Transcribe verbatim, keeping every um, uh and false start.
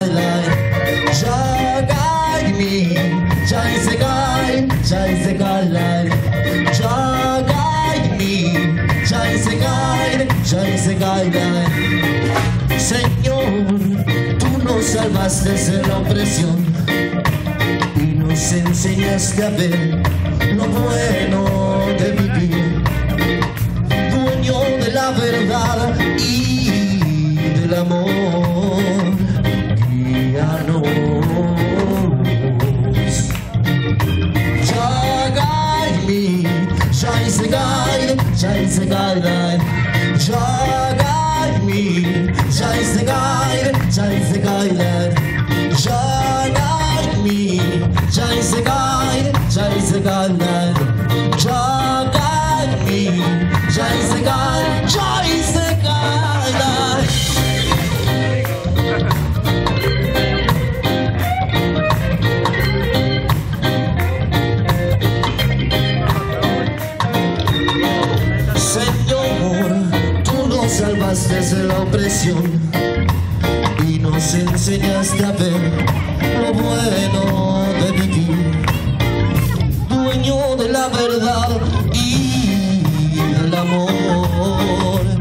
Ja guide me, Jai se guide, Jai se guide. Ja guide me, Jai se guide, Jai se guide. Señor, tú nos salvaste de la opresión y nos enseñaste a ver lo bueno de vivir. Dueño de la verdad y del amor, guíanos. Ja guide me, Jai se guide, Jai se guide. Ja guide me, Jai se guide, Jai se guide. Ja guide me, Jai se guide, Jai se guide. Ja guide me, Jai se guide, Jai se guide. Señor, tú nos salvaste de la opresión y nos enseñaste a ver lo bueno de vivir. Dueño de la verdad y del amor.